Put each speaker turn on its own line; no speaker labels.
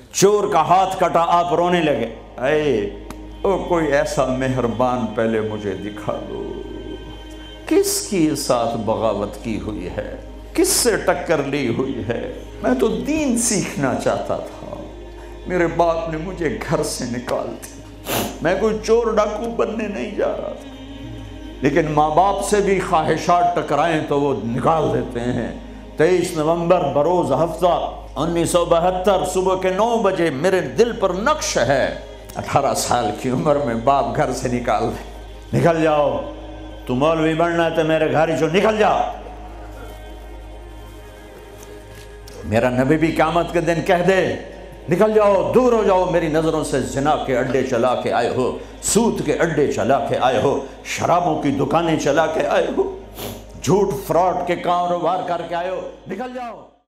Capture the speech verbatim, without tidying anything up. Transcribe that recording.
चोर का हाथ कटा, आप रोने लगे। अरे ओ कोई ऐसा मेहरबान पहले मुझे दिखा दो, किसकी साथ बगावत की हुई है, किससे टक्कर ली हुई है। मैं तो दीन सीखना चाहता था, मेरे बाप ने मुझे घर से निकाल दिया। मैं कोई चोर डाकू बनने नहीं जा रहा था, लेकिन माँ बाप से भी ख्वाहिशात टकराएं तो वो निकाल देते हैं। तेईस नवंबर बरोज़ हफ्ता उन्नीस सौ बहत्तर सुबह के नौ बजे मेरे दिल पर नक्श है। अठारह साल की उम्र में बाप घर से निकाल दे, निकल जाओ, तू मौलवी बनना है तो मेरे घर जो निकल जाओ। मेरा नबी भी क़यामत के दिन कह दे, निकल जाओ, दूर हो जाओ मेरी नज़रों से। जिना के अड्डे चला के आए हो, सूद के अड्डे चला के आए हो, शराबों की दुकानें चला के आए हो, झूठ फ्रॉड के कारोबार करके आए हो, निकल जाओ।